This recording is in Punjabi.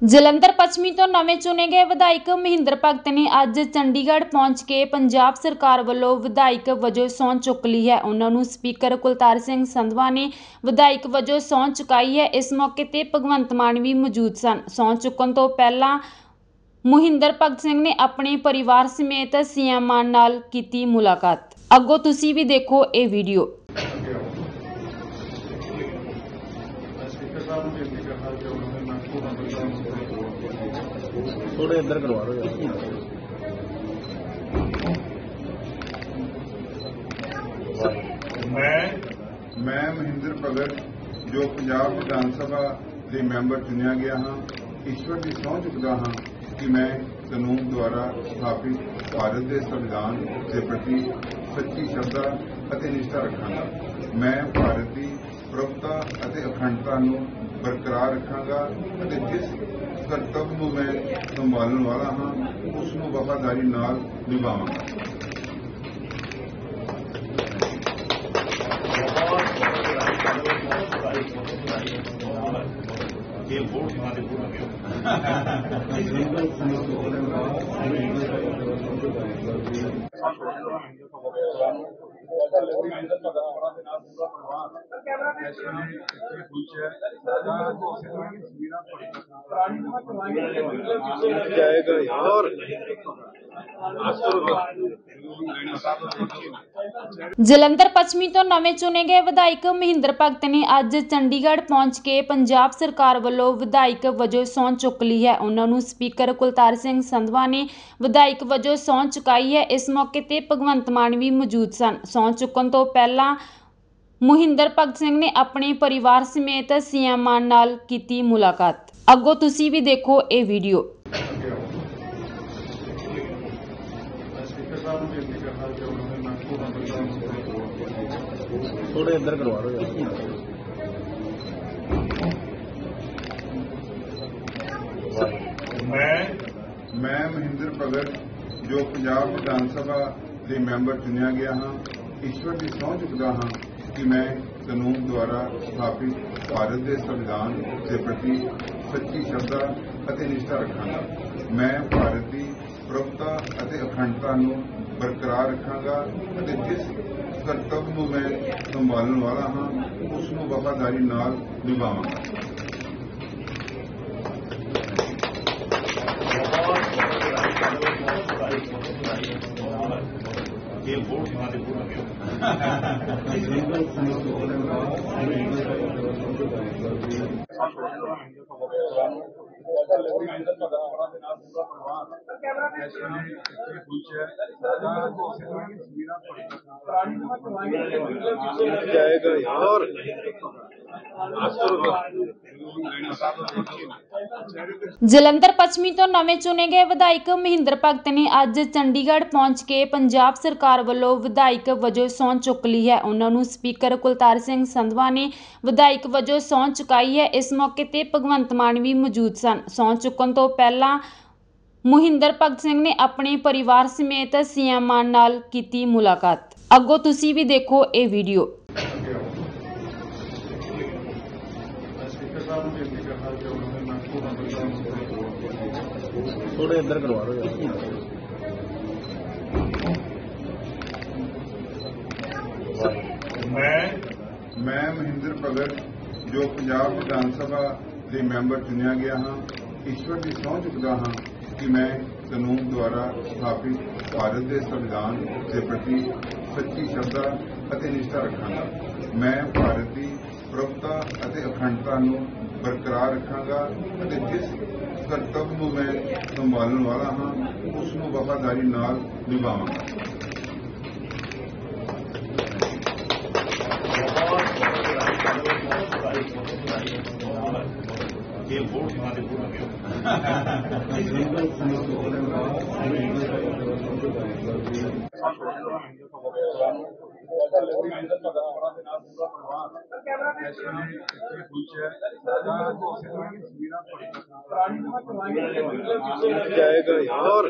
ਜਲੰਧਰ ਪੱਛਮੀ ਤੋਂ ਨਵੇਂ ਚੁਣੇ ਗਏ ਵਿਧਾਇਕ ਮਹਿੰਦਰ ਭਗਤ ਨੇ ਅੱਜ ਚੰਡੀਗੜ੍ਹ ਪਹੁੰਚ ਕੇ ਪੰਜਾਬ ਸਰਕਾਰ ਵੱਲੋਂ ਵਿਧਾਇਕ ਵਜੋਂ ਸਹੁੰ ਚੁੱਕ ਲਈ ਹੈ। ਉਹਨਾਂ ਨੂੰ ਸਪੀਕਰ ਕੁਲਤਾਰ ਸਿੰਘ ਸੰਧਵਾ ਨੇ ਵਿਧਾਇਕ ਵਜੋਂ ਸਹੁੰ ਚੁਕਾਈ ਹੈ। ਇਸ ਮੌਕੇ ਤੇ ਭਗਵੰਤ ਮਾਨ ਵੀ ਮੌਜੂਦ ਸਨ। ਸਹੁੰ ਚੁੱਕਣ ਤੋਂ ਪਹਿਲਾਂ ਮਹਿੰਦਰ ਭਗਤ ਸਿੰਘ ਨੇ ਆਪਣੇ ਪਰਿਵਾਰ ਸਮੇਤ ਸੀਐਮ ਮਾਨ ਨਾਲ ਕੀਤੀ ਮੁਲਾਕਾਤ। ਅੱਗੋਂ ਤੁਸੀਂ ਵੀ ਦੇਖੋ ਇਹ ਵੀਡੀਓ। थोड़े अंदर करवा दो यार। मैं महेंद्र भगत जो पंजाब विधान सभा के मैंबर चुनिया गया हाँ, ईश्वर की सहुं चुकता हाँ कि मैं कानून द्वारा स्थापित भारत के संविधान के प्रति सच्ची श्रद्धा और निष्ठा रखांगा। मैं भारत की प्रभुता और अखंडता को बरकरार रखांगा और जिस करतव्य को मैं संभालने वाला हाँ उसनों वफादारी नाल निभावांगा। जाएगा यार। ਜਲੰਧਰ ਪੱਛਮੀ ਤੋਂ ਨਵੇਂ ਚੁਣੇ ਗਏ ਵਿਧਾਇਕ ਮਹਿੰਦਰ ਭਗਤ ਨੇ ਅੱਜ ਚੰਡੀਗੜ੍ਹ ਪਹੁੰਚ ਕੇ ਪੰਜਾਬ ਸਰਕਾਰ ਵੱਲੋਂ ਵਿਧਾਇਕ ਵਜੋਂ ਸਹੁੰ ਚੁੱਕ ਲਈ ਹੈ। ਉਹਨਾਂ ਨੂੰ ਸਪੀਕਰ ਕੁਲਤਾਰ ਸਿੰਘ ਸੰਧਵਾ ਨੇ ਵਿਧਾਇਕ ਵਜੋਂ ਸਹੁੰ ਚੁਕਾਈ ਹੈ। ਇਸ ਮੌਕੇ ਤੇ ਭਗਵੰਤ ਮਾਨ ਵੀ ਮੌਜੂਦ ਸਨ। ਸਹੁੰ ਚੁੱਕਣ ਤੋਂ ਪਹਿਲਾਂ ਮਹਿੰਦਰ ਭਗਤ ਸਿੰਘ ਨੇ ਆਪਣੇ ਪਰਿਵਾਰ ਸਮੇਤ ਸੀਐਮ ਮਾਨ ਨਾਲ ਕੀਤੀ ਮੁਲਾਕਾਤ। ਅੱਗੋਂ ਤੁਸੀਂ ਵੀ ਦੇਖੋ ਇਹ ਵੀਡੀਓ। थोड़े अंदर करवा दो यार। मैं महेंद्र भगत जो पंजाब विधान सभा के मैंबर चुनिया गया हाँ, ईश्वर की सहुं चुकता हाँ कि मैं कानून द्वारा स्थापित भारत के संविधान के प्रति सच्ची श्रद्धा और निष्ठा रखांगा। मैं भारत की प्रभुता और अखंडता को बरकरार रखांगा और जिस करतव्य को मैं संभालने वाला हाँ उसनों वफादारी नाल निभावांगा। जाएगा यार। ਜਲੰਧਰ ਪੱਛਮੀ ਤੋਂ ਨਵੇਂ ਚੁਣੇ ਗਏ ਵਿਧਾਇਕ ਮਹਿੰਦਰ ਭਗਤ ਨੇ ਅੱਜ ਚੰਡੀਗੜ੍ਹ ਪਹੁੰਚ ਕੇ ਪੰਜਾਬ ਸਰਕਾਰ ਵੱਲੋਂ ਵਿਧਾਇਕ ਵਜੋਂ ਸਹੁੰ ਚੁੱਕ ਲਈ ਹੈ। ਉਹਨਾਂ ਨੂੰ ਸਪੀਕਰ ਕੁਲਤਾਰ ਸਿੰਘ ਸੰਧਵਾ ਨੇ ਵਿਧਾਇਕ ਵਜੋਂ ਸਹੁੰ ਚੁਕਾਈ ਹੈ। ਇਸ ਮੌਕੇ ਤੇ ਭਗਵੰਤ ਮਾਨ ਵੀ ਮੌਜੂਦ ਸਨ। ਸਹੁੰ ਚੁੱਕਣ ਤੋਂ ਪਹਿਲਾਂ ਮਹਿੰਦਰ ਭਗਤ ਸਿੰਘ ਨੇ ਆਪਣੇ ਪਰਿਵਾਰ ਸਮੇਤ ਸੀਐਮ ਮਾਨ ਨਾਲ ਕੀਤੀ ਮੁਲਾਕਾਤ। ਅੱਗੋਂ ਤੁਸੀਂ ਵੀ ਦੇਖੋ ਇਹ ਵੀਡੀਓ। थोड़े अंदर करवा दो यार। मैं महेंद्र भगत जो पंजाब विधान सभा के मैंबर चुनिया गया हाँ, ईश्वर की सहुं चुकता हाँ कि मैं कानून द्वारा स्थापित भारत के संविधान के प्रति सच्ची श्रद्धा और निष्ठा रखांगा। मैं भारत की प्रभुता और अखंडता को बरकरार रखांगा और जिस करतव्य को मैं संभालने वाला हाँ उसनों वफादारी नाल निभावांगा। जाएगा यार।